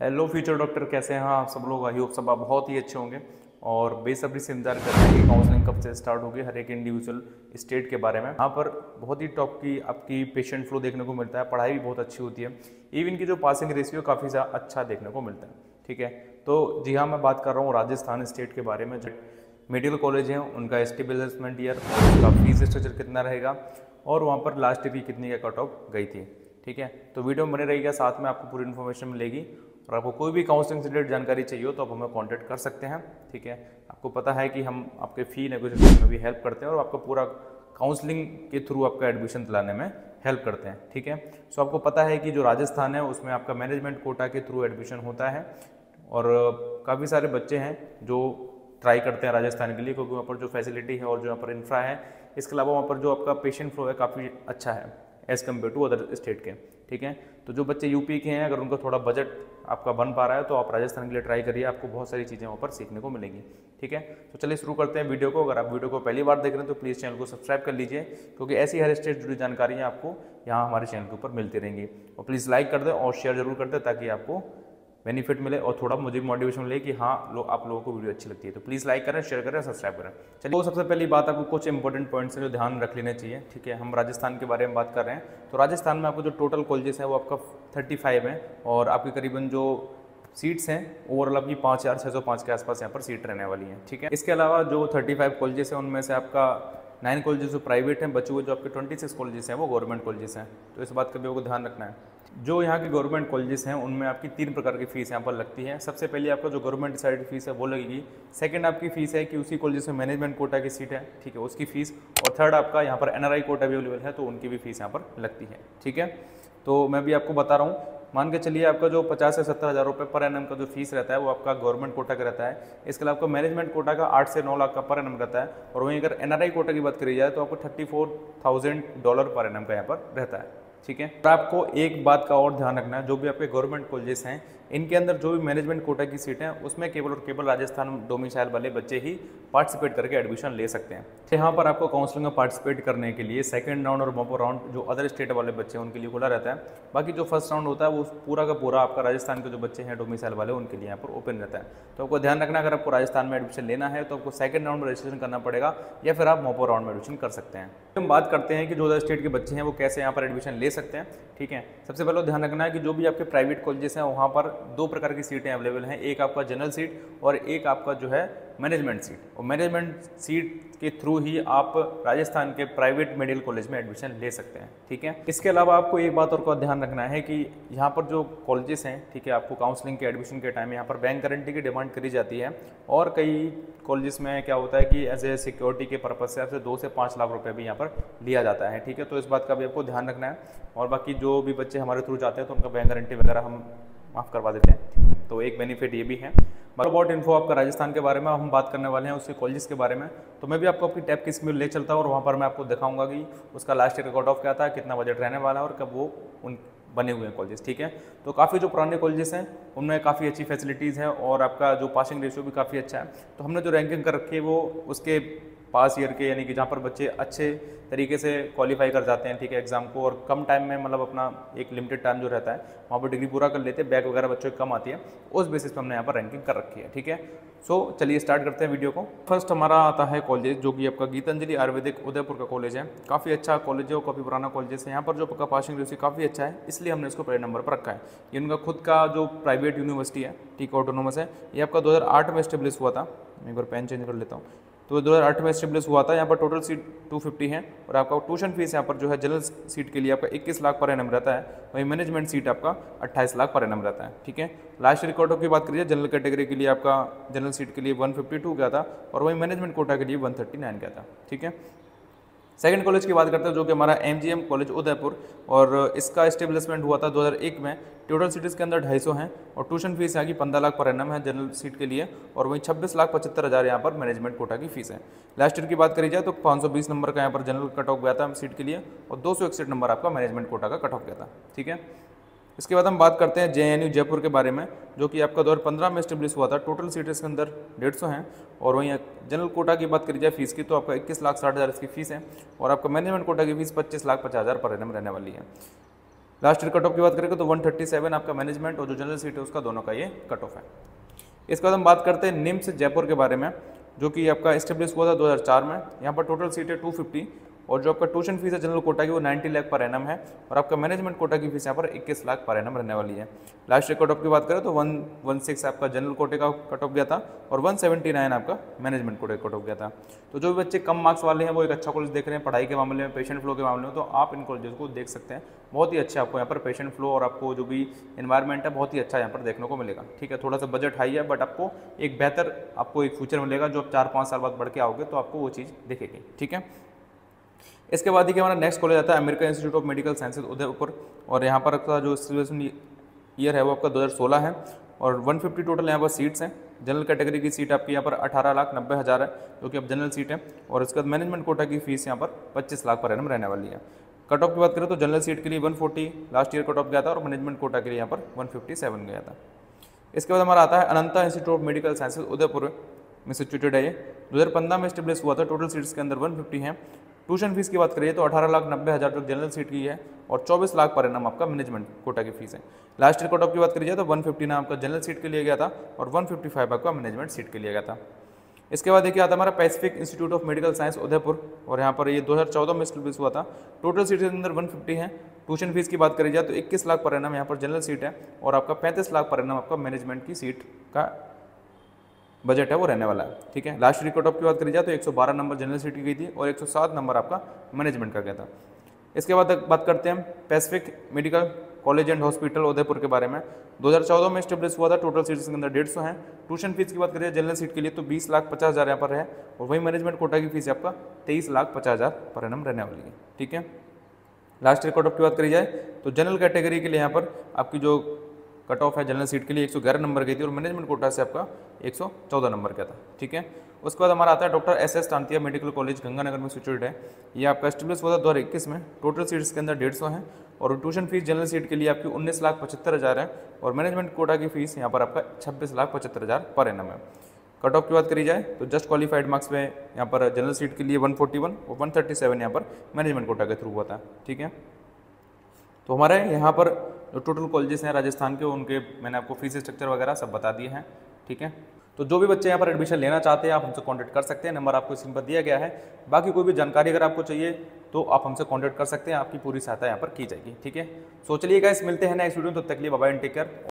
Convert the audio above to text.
Hello future doctor, कैसे हैं आप सब लोग। आई होप सब आप बहुत ही अच्छे होंगे और बेसब्री से इंतजार कर रहे हैं कि काउंसलिंग कब से स्टार्ट होगी हर एक इंडिविजुअल स्टेट के बारे में। यहाँ पर बहुत ही टॉप की आपकी पेशेंट फ्लो देखने को मिलता है, पढ़ाई भी बहुत अच्छी होती है, इवन की जो पासिंग रेशियो काफ़ी ज़्यादा अच्छा देखने को मिलता है। ठीक है, तो जी हाँ, मैं बात कर रहा हूँ राजस्थान स्टेट के बारे में। जो मेडिकल कॉलेज हैं उनका एस्टेब्लिशमेंट ईयर, उसका फीस स्ट्रक्चर कितना रहेगा और वहाँ पर लास्ट ईयर की कितनी का कट ऑफ गई थी। ठीक है, तो वीडियो में बने रहिएगा, साथ में आपको पूरी इन्फॉर्मेशन मिलेगी। और आपको कोई भी काउंसलिंग से रिलेटेड जानकारी चाहिए हो तो आप हमें कांटेक्ट कर सकते हैं। ठीक है, आपको पता है कि हम आपके फ़ी नेगोशिएशन में भी हेल्प करते हैं और आपको पूरा काउंसलिंग के थ्रू आपका एडमिशन दिलाने में हेल्प करते हैं। ठीक है, सो आपको पता है कि जो राजस्थान है उसमें आपका मैनेजमेंट कोटा के थ्रू एडमिशन होता है और काफ़ी सारे बच्चे हैं जो ट्राई करते हैं राजस्थान के लिए, क्योंकि वहाँ पर जो फैसिलिटी है और जो यहाँ पर इंफ्रा है, इसके अलावा वहाँ पर जो आपका पेशेंट फ्लो है काफ़ी अच्छा है as compare to other state के। ठीक है, तो जो बच्चे यूपी के हैं, अगर उनका थोड़ा बजट आपका बन पा रहा है तो आप राजस्थान के लिए ट्राई करिए, आपको बहुत सारी चीज़ें वहाँ पर सीखने को मिलेंगी। ठीक है, तो चलिए शुरू करते हैं वीडियो को। अगर आप वीडियो को पहली बार देख रहे हैं तो प्लीज़ चैनल को सब्सक्राइब कर लीजिए, क्योंकि ऐसी हर स्टेट जुड़ी जानकारियाँ आपको यहाँ हमारे चैनल के ऊपर मिलती रहेंगी। और प्लीज़ लाइक कर दें और शेयर जरूर कर दें ताकि आपको बेनिफिट मिले और थोड़ा मुझे भी मोटिवेशन मिले कि हाँ आप लोगों को वीडियो अच्छी लगती है। तो प्लीज़ लाइक करें, शेयर करें, सब्सक्राइब करें। चलिए, तो सबसे पहली बात आपको कुछ इंपॉर्टेंट पॉइंट्स हैं जो ध्यान रख लेने चाहिए। ठीक है, हम राजस्थान के बारे में बात कर रहे हैं, तो राजस्थान में आपको जो टोटल कॉलेजेस हैं वो आपका 35 है और आपकी करीबन जो सीट्स हैं ओवरऑल आपकी 5605 के आसपास यहाँ पर सीट रहने वाली हैं। ठीक है, इसके अलावा जो 35 कॉलेजेस हैं उनमें से आपका 9 कॉलेजेस जो प्राइवेट हैं, बचे हुए जो आपके 26 कॉलेजेस हैं वो गवर्नमेंट कॉलेजेस हैं। तो इस बात का भी आपको ध्यान रखना है। जो यहाँ के गवर्नमेंट कॉलेजेस हैं उनमें आपकी 3 प्रकार की फ़ीस यहाँ पर लगती है। सबसे पहले आपका जो गवर्नमेंट डिसाइडेड फीस है वो लगेगी। सेकंड आपकी फ़ीस है कि उसी कॉलेज में मैनेजमेंट कोटा की सीट है, ठीक है, उसकी फ़ीस। और थर्ड आपका यहाँ पर एनआरआई कोटा अवेलेबल है तो उनकी भी फ़ीस यहाँ पर लगती है। ठीक है, तो मैं भी आपको बता रहा हूँ, मान के चलिए आपका जो 50 से 70 हज़ार रुपये पर एनम का जो फीस रहता है वो आपका गवर्नमेंट कोटा का रहता है। इसके अलावा आपका मैनेजमेंट कोटा का 8 से 9 लाख का पर एनम रहता है। और वहीं अगर एनआरआई कोटा की बात करी जाए तो आपको $34,000 पर एनम का यहाँ पर रहता है। ठीक है, और आपको एक बात का और ध्यान रखना है, जो भी आपके गवर्नमेंट कॉलेजेस हैं इनके अंदर जो भी मैनेजमेंट कोटा की सीट हैं उसमें केवल और केवल राजस्थान डोमिसाइल वाले बच्चे ही पार्टिसिपेट करके एडमिशन ले सकते हैं। यहाँ पर आपको काउंसलिंग में पार्टिसिपेट करने के लिए सेकंड राउंड और मोपो राउंड जो अदर स्टेट वाले बच्चे हैं उनके लिए खुला रहता है। बाकी जो फर्स्ट राउंड होता है वो पूरा का पूरा आपका राजस्थान के जो बच्चे हैं डोमिसाइल वाले उनके लिए यहाँ पर ओपन रहता है। तो आपको ध्यान रखना, अगर आपको राजस्थान में एडमिशन लेना है तो आपको सेकंड राउंड में रजिस्ट्रेशन करना पड़ेगा या फिर आप मोपो राउंड में एडमिशन कर सकते हैं। हम बात करते हैं कि जो अदर स्टेट के बच्चे हैं वो कैसे यहाँ पर एडमिशन ले सकते हैं। ठीक है, सबसे पहले ध्यान रखना है कि जो भी आपके प्राइवेट कॉलेजेस हैं वहाँ पर 2 प्रकार की सीटें अवेलेबल हैं। एक आपका जनरल सीट और एक आपका जो है मैनेजमेंट सीट। और मैनेजमेंट सीट के थ्रू ही आप राजस्थान के प्राइवेट मेडिकल कॉलेज में एडमिशन ले सकते हैं। ठीक है, इसके अलावा आपको एक बात और का ध्यान रखना है कि यहाँ पर जो कॉलेजेस हैं, ठीक है, आपको काउंसलिंग के एडमिशन के टाइम यहाँ पर बैंक गारंटी की डिमांड करी जाती है। और कई कॉलेजेस में क्या होता है कि एज ए सिक्योरिटी के पर्पज से आपसे 2 से 5 लाख रुपये भी यहाँ पर लिया जाता है। ठीक है, तो इस बात का भी आपको ध्यान रखना है। और बाकी जो भी बच्चे हमारे थ्रू जाते हैं तो उनका बैंक गारंटी वगैरह हम माफ़ करवा देते हैं, तो एक बेनिफिट ये भी है। अबाउट इन्फो आपका राजस्थान के बारे में हम बात करने वाले हैं, उसके कॉलेजेस के बारे में। तो मैं भी आपको अपनी टैब की स्कीम ले चलता हूँ और वहाँ पर मैं आपको दिखाऊंगा कि उसका लास्ट ईयर का कट ऑफ क्या था, कितना बजट रहने वाला है और कब वो उन बने हुए हैं कॉलेजेस। ठीक है, तो काफ़ी जो पुराने कॉलेजेस हैं उनमें काफ़ी अच्छी फैसिलिटीज़ हैं और आपका जो पासिंग रेशियो भी काफ़ी अच्छा है। तो हमने जो रैंकिंग कर रखी है वो उसके पास ईयर के, यानी कि जहाँ पर बच्चे अच्छे तरीके से क्वालिफाई कर जाते हैं, ठीक है, एग्जाम को, और कम टाइम में, मतलब अपना एक लिमिटेड टाइम जो रहता है वहाँ पर डिग्री पूरा कर लेते हैं, बैक वगैरह बच्चों की कम आती है, उस बेसिस पे हमने यहाँ पर रैंकिंग कर रखी है। ठीक है, सो चलिए स्टार्ट करते हैं वीडियो को। फर्स्ट हमारा आता है कॉलेज जो कि आपका गीतांजलि आयुर्वेदिक उदयपुर का कॉलेज है। काफ़ी अच्छा कॉलेज है और काफ़ी पुराना कॉलेज है। यहाँ पर जो आपका पासिंग रेशियो काफ़ी अच्छा है, इसलिए हमने इसको पहले नंबर पर रखा है। ये उनका खुद का जो प्राइवेट यूनिवर्सिटी है, ठीक, ऑटोनोमस है। ये आपका 2008 में स्टेब्लिश हुआ था। मैं एक बार पेन चेंज कर लेता हूँ। तो 2008 में स्टेब्लिश हुआ था। यहाँ पर टोटल सीट 250 है और आपका ट्यूशन फीस यहाँ पर जो है जनरल सीट के लिए आपका 21 लाख पर एनम रहता है, वहीं मैनेजमेंट सीट आपका 28 लाख पर एनम रहता है। ठीक है, लास्ट ईयर कट ऑफ की बात करिए, जनरल कैटेगरी के लिए आपका जनरल सीट के लिए 152 गया था और वहीं मैनेजमेंट कोटा के लिए 139 गया था। ठीक है, सेकंड कॉलेज की बात करते हैं जो कि हमारा MGM कॉलेज उदयपुर, और इसका इस्टेब्लिशमेंट हुआ था 2001 में। टोटल सीट्स के अंदर 250 हैं और ट्यूशन फीस यहाँ की 15 लाख पर एनम है जनरल सीट के लिए, और वहीं 26,75,000 यहाँ पर मैनेजमेंट कोटा की फीस है। लास्ट ईयर की बात करी जाए तो 520 नंबर का यहाँ पर जनरल कट ऑफ गया था सीट के लिए और 261 नंबर आपका मैनेजमेंट कोटा का कट ऑफ गया था। ठीक है, इसके बाद हम बात करते हैं JNU जयपुर के बारे में, जो कि आपका 2015 में स्टेब्लिश हुआ था। टोटल सीट्स के अंदर 150 हैं और वहीं जनरल कोटा की बात करी जाए फीस की तो आपका 21,60,000 इसकी फीस है और आपका मैनेजमेंट कोटा की फीस 25,50,000 पर एनम रहने वाली है। लास्ट ईयर कट ऑफ की बात करेंगे तो 137 आपका मैनेजमेंट और जो जनरल सीट है उसका दोनों का ये कट ऑफ है। इसके बाद हम बात करते हैं निम्स जयपुर के बारे में, जो कि आपका एस्टेब्लिश हुआ था 2004 में। यहाँ पर टोटल सीट है 250 और जो आपका ट्यूशन फीस है जनरल कोटा की वो 90 लाख पर एनम है और आपका मैनेजमेंट कोटा की फीस यहाँ पर 21 लाख पर एनम रहने वाली है। लास्ट ईयर कट ऑफ की बात करें तो 116 आपका जनरल कोटे का कट ऑफ गया था और 179 आपका मैनेजमेंट कोटे का कट ऑफ गया था। तो जो भी बच्चे कम मार्क्स वाले हैं वो एक अच्छा कॉलेज देख रहे हैं पढ़ाई के मामले में, पेशेंट फ्लो के मामले में, तो आप इन कॉलेजेस को देख सकते हैं। बहुत ही अच्छा आपको यहाँ पर पेशेंट फ्लो और आपको जो भी इन्वायरमेंट है बहुत ही अच्छा यहाँ पर देखने को मिलेगा। ठीक है, थोड़ा सा बजट हाई है बट आपको एक बेहतर आपको एक फ्यूचर मिलेगा जो आप 4-5 साल बाद बढ़ के आओगे तो आपको वो चीज़ दिखेगी। ठीक है, इसके बाद देखिए हमारा नेक्स्ट कॉलेज आता है American institute of medical sciences Udaipur और यहाँ पर आपका जो सिलेक्शन ईयर है वो आपका 2016 है और 150 टोटल यहाँ पर सीट्स हैं। जनरल कैटेगरी की सीट आपकी यहाँ पर 18,90,000 है जो कि अब जनरल सीट है और इसके बाद मैनेजमेंट कोटा की फीस यहाँ पर 25 लाख पर एनम रहने वाली है। कट ऑफ की बात करें तो जनरल सीट के लिए 140 लास्ट ईयर कट ऑफ गया था और मैनेजमेंट कोटा के लिए यहाँ पर 157 गया था। इसके बाद हमारा आता है Ananta institute of medical sciences Udaipur में सिचुएटेड है। ये 2015 में स्टेब्लिश हुआ था। टोटल सीट्स के अंदर 150 हैं। ट्यूशन फीस की बात करिए तो 18,90,000 जो जनरल सीट की है और 24 लाख पर एनम आपका मैनेजमेंट कोटा की फीस है। लास्ट ईयर कट ऑफ की बात करिए तो 150 नाम आपका जनरल सीट के लिए गया था और 155 आपका मैनेजमेंट सीट के लिए गया था। इसके बाद देखिए आता है हमारा Pacific institute of medical science Udaipur और यहाँ पर ये 2014 में स्टेब्लिश हुआ था। टोटल सीट के अंदर 150 है। ट्यूशन फीस की बात करी जाए तो 21 लाख पर एनम यहाँ पर जनरल सीट है और आपका 35 लाख पर एनम आपका मैनेजमेंट की सीट का बजट है वो रहने वाला है। ठीक है, लास्ट ईयर कट ऑफ की बात करी जाए तो 112 नंबर जनरल सीट की गई थी और 107 नंबर आपका मैनेजमेंट का गया था। इसके बाद बात करते हैं Pacific medical college and hospital Udaipur के बारे में। 2014 में स्टेब्लिश हुआ था। टोटल सीट्स के अंदर 150 हैं। ट्यूशन फीस की बात करिए जनरल सीट के लिए तो 20,50,000 यहाँ पर है और वही मैनेजमेंट कोटा की फीस आपका 23,50,000 पर एनम रहने वाली है। ठीक है, लास्ट ईयर कट ऑफ की बात करी जाए तो जनरल कैटेगरी के लिए यहाँ पर आपकी जो कट ऑफ है जनरल सीट के लिए 111 नंबर गई थी और मैनेजमेंट कोटा से आपका 114 नंबर का था। ठीक है, उसके बाद हमारा आता है doctor SS Tantia medical college Ganganagar में सिचुएटेड है। ये आपका एस्टेब्लिश हुआ था 2021 में। टोटल सीट्स के अंदर 150 हैं और ट्यूशन फीस जनरल सीट के लिए आपकी 19,75,000 है और मैनेजमेंट कोटा की फीस यहाँ पर आपका 26,75,000 पर एनम है। कट ऑफ की बात करी जाए तो जस्ट क्वालिफाइड मार्क्स में यहाँ पर जनरल सीट के लिए 141 और 137 यहाँ पर मैनेजमेंट कोटा के थ्रू हुआ था। ठीक है, तो हमारे यहाँ पर जो टोटल कॉलेजेस हैं राजस्थान के उनके मैंने आपको फीस स्ट्रक्चर वगैरह सब बता दिए हैं। ठीक है, तो जो भी बच्चे यहाँ पर एडमिशन लेना चाहते हैं आप हमसे कांटेक्ट कर सकते हैं। नंबर आपको स्क्रीन पर दिया गया है। बाकी कोई भी जानकारी अगर आपको चाहिए तो आप हमसे कांटेक्ट कर सकते हैं। आपकी पूरी सहायता यहाँ पर की जाएगी। ठीक है, सो चलिए गाइस मिलते हैं नेक्स्ट वीडियो में। तब तक के लिए bye bye and take care.